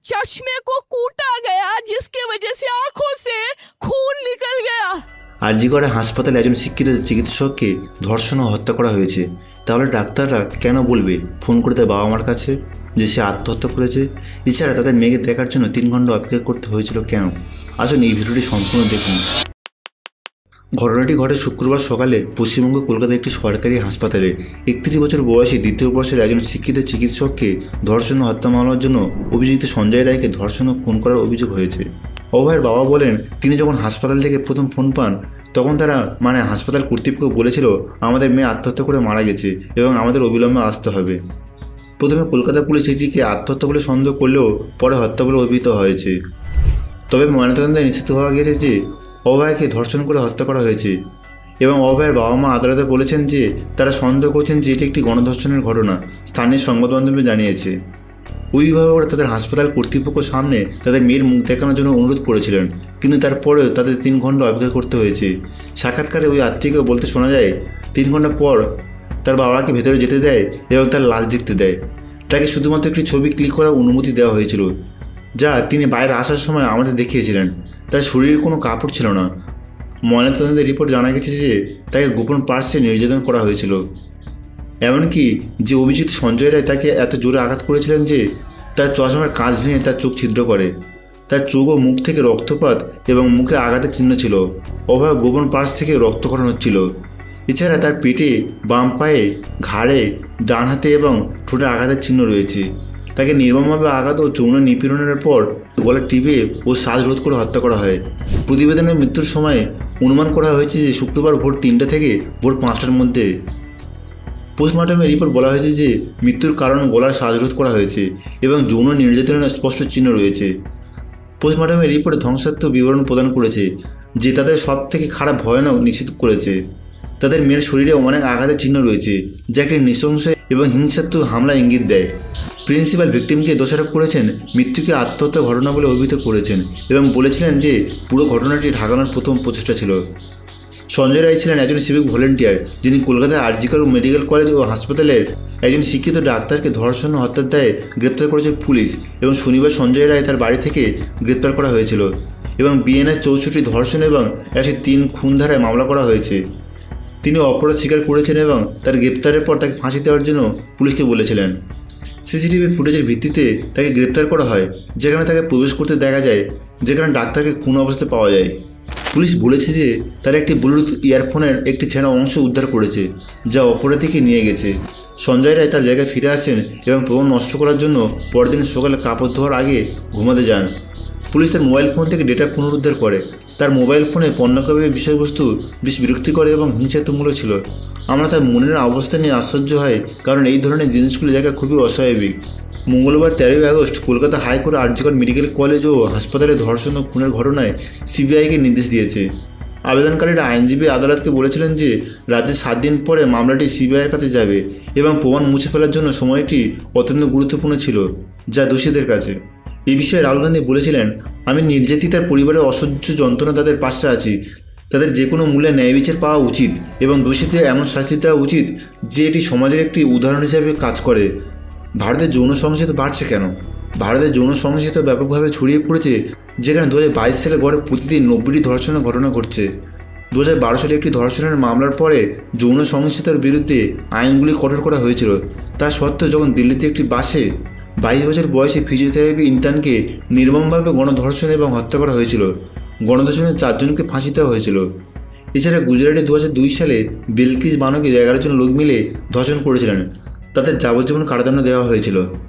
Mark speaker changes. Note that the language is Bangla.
Speaker 1: चश्मे को कूटा गया जिसकी वजह से आंखों से खून निकल गया।
Speaker 2: আরজিকরে হাসপাতালে একজন শিক্ষিত চিকিৎসককে ধর্ষণ ও হত্যা করা হয়েছে। তাহলে ডাক্তাররা কেন বলবে ফোন করে তার বাবা মার কাছে যে সে আত্মহত্যা করেছে? এছাড়া তাদের মেয়েকে দেখার জন্য 3 ঘন্টা অপেক্ষা করতে হয়েছিল কেন? আসুন এই ভিডিওটি সম্পূর্ণ দেখুন। ঘটনাটি ঘটে শুক্রবার সকালে পশ্চিমবঙ্গ কলকাতার একটি সরকারি হাসপাতালে 31 বছর বয়সী দ্বিতীয় বর্ষের একজন শিক্ষিত চিকিৎসককে ধর্ষণ ও হত্যা মামলার জন্য অভিযুক্ত সঞ্জয় রায়কে ধর্ষণ ও খুন করার অভিযোগ হয়েছে। অভয়ের বাবা বলেন, তিনি যখন হাসপাতাল থেকে প্রথম ফোন পান তখন তারা হাসপাতাল কর্তৃপক্ষ বলেছিল আমাদের মেয়ে আত্মহত্যা করে মারা গেছে এবং আমাদের অবিলম্বে আসতে হবে। প্রথমে কলকাতা পুলিশ এটিকে আত্মহত্যা বলে সন্দেহ করলেও পরে হত্যা বলে অভিহিত হয়েছে। তবে ময়নাতদন্তে নিশ্চিত হওয়া গেছে যে অভয়কে ধর্ষণ করে হত্যা করা হয়েছে এবং অভয়ের বাবা মা আদালতে বলেছেন যে তারা সন্দেহ করছেন যে এটি একটি গণধর্ষণের ঘটনা। স্থানীয় সংবাদ মাধ্যমে জানিয়েছে অভিভাবকরা তাদের হাসপাতাল কর্তৃপক্ষের সামনে তাদের মেয়ের মুখ দেখানোর জন্য অনুরোধ করেছিলেন, কিন্তু তারপরেও তাদের 3 ঘন্টা অপেক্ষা করতে হয়েছে। সাক্ষাৎকারে ওই আত্মীয়কে বলতে শোনা যায় 3 ঘন্টা পর তার বাবাকে ভেতরে যেতে দেয় এবং তার লাশ দেখতে দেয়। তাকে শুধুমাত্র একটি ছবি ক্লিক করার অনুমতি দেওয়া হয়েছিল, যা তিনি বাইরে আসার সময় আমাদের দেখিয়েছিলেন। তার শরীরের কোনো কাপড় ছিল না। ময়নাতদন্তের রিপোর্ট জানা গেছে যে তাকে গোপন পার্শ্বে নির্যাতন করা হয়েছিল। এমনকি যে অভিযুক্ত সঞ্জয় রায় তাকে এত জোরে আঘাত করেছিলেন যে তার চশমার কাঁচ ভেঙে তার চোখ ছিদ্র করে। তার চোখ ও মুখ থেকে রক্তপাত এবং মুখে আঘাতের চিহ্ন ছিল। অভয় গোপন পার্শ্ব থেকে রক্তক্ষরণ হচ্ছিল। এছাড়া তার পেটে, বাম পায়ে, ঘাড়ে, ডান হাতে এবং ঠোঁটে আঘাতের চিহ্ন রয়েছে। তাকে নির্মমভাবে আঘাত ও যৌন নিপীড়নের পর গলা টিপে ও শ্বাসরোধ করে হত্যা করা হয়। প্রতিবেদনের মৃত্যুর সময় অনুমান করা হয়েছে যে শুক্রবার ভোর 3টা থেকে ভোর 5টার মধ্যে। পোস্টমর্টমের রিপোর্ট বলা হয়েছে যে মৃত্যুর কারণ গলার শ্বাসরোধ করা হয়েছে এবং যৌন নির্যাতনের স্পষ্ট চিহ্ন রয়েছে। পোস্টমর্টমের রিপোর্টে ধ্বংসাত্মক বিবরণ প্রদান করেছে যে তাদের সব থেকে খারাপ ভয়ানক নিশ্চিত করেছে। তাদের মেয়ের শরীরে অনেক আঘাতের চিহ্ন রয়েছে, যা একটি নৃশংস এবং হিংসাত্মক হামলা ইঙ্গিত দেয়। প্রিন্সিপাল ভিকটিমকে দোষারোপ করেছেন, মৃত্যুকে আত্মহত্যা ঘটনা বলে অভিহিত করেছেন এবং বলেছিলেন যে পুরো ঘটনাটি ঢাকানোর প্রথম প্রচেষ্টা ছিল। সঞ্জয় রায় ছিলেন একজন সিভিক ভলেন্টিয়ার, যিনি কলকাতার আরজিকর মেডিকেল কলেজ ও হাসপাতালের একজন শিক্ষিত ডাক্তারকে ধর্ষণ ও হত্যার দায়ে গ্রেপ্তার করেছে পুলিশ এবং শনিবার সঞ্জয় রায় তার বাড়ি থেকে গ্রেপ্তার করা হয়েছিল এবং বিএনএস 64 ধর্ষণ এবং 103 খুন ধারায় মামলা করা হয়েছে। তিনি অপরাধ স্বীকার করেছেন এবং তার গ্রেপ্তারের পর তাকে ফাঁসি দেওয়ার জন্য পুলিশকে বলেছিলেন। সিসিটিভি ফুটেজের ভিত্তিতে তাকে গ্রেপ্তার করা হয়, যেখানে তাকে প্রবেশ করতে দেখা যায়, যেখানে ডাক্তারকে খুন অবস্থায় পাওয়া যায়। পুলিশ বলেছে যে তারা একটি ব্লুটুথ ইয়ারফোনের একটি ছেঁড়া অংশ উদ্ধার করেছে, যা অপরাধীকে নিয়ে গেছে। সঞ্জয় রায় তার জায়গায় ফিরে আসেন এবং প্রমাণ নষ্ট করার জন্য পরদিন সকালে কাপড় ধোয়ার আগে ঘুমাতে যান। পুলিশ তার মোবাইল ফোন থেকে ডেটা পুনরুদ্ধার করে। তার মোবাইল ফোনে পর্নোগ্রাফির বিষয়বস্তু বেশ বিরক্তিকর এবং হিংসাত্মকমূলক ছিল। আমরা তার মনের অবস্থা নিয়ে আশ্চর্য হয়, কারণ এই ধরনের জিনিসগুলি দেখা খুবই অস্বাভাবিক। মঙ্গলবার 13 August Kolkata high court RG Kar medical college ও হাসপাতালে ধর্ষণ ও খুনের ঘটনায় সিবিআইকে নির্দেশ দিয়েছে। আবেদনকারীরা আইনজীবী আদালতকে বলেছিলেন যে রাজ্যে 7 দিন পরে মামলাটি সিবিআইয়ের কাছে যাবে এবং প্রমাণ মুছে ফেলার জন্য সময়টি অত্যন্ত গুরুত্বপূর্ণ ছিল, যা দোষীদের কাছে। এই বিষয়ে রাহুল গান্ধী বলেছিলেন, আমি নির্যাতিতার পরিবারের অসহ্য যন্ত্রণা তাদের পাশে আছি। তাদের যে কোনো মূল্যে ন্যায় বিচার পাওয়া উচিত এবং দোষীদের এমন শাস্তি দেওয়া উচিত যে এটি সমাজের একটি উদাহরণ হিসেবে কাজ করে। ভারতের যৌন সহিংসতা বাড়ছে কেন? ভারতের যৌন সহিংসতা ব্যাপকভাবে ছড়িয়ে পড়েছে, যেখানে 2022 সালে গড়ে প্রতিদিন 90টি ধর্ষণের ঘটনা ঘটছে। 2012 সালে একটি ধর্ষণের মামলার পরে যৌন সহিংসতার বিরুদ্ধে আইনগুলি কঠোর করা হয়েছিল। তা সত্ত্বেও যখন দিল্লিতে একটি বাসে 22 বছর বয়সী ফিজিওথেরাপি ইন্টার্নকে নির্মমভাবে গণধর্ষণ এবং হত্যা করা হয়েছিল, গণধর্ষণের 4 জনকে ফাঁসি দেওয়া হয়েছিল। এছাড়া গুজরাটে 2002 সালে বিলকিস বানোকে 11 জন লোক মিলে ধর্ষণ করেছিলেন, তাদের যাবজ্জীবন কারাদণ্ড দেওয়া হয়েছিল।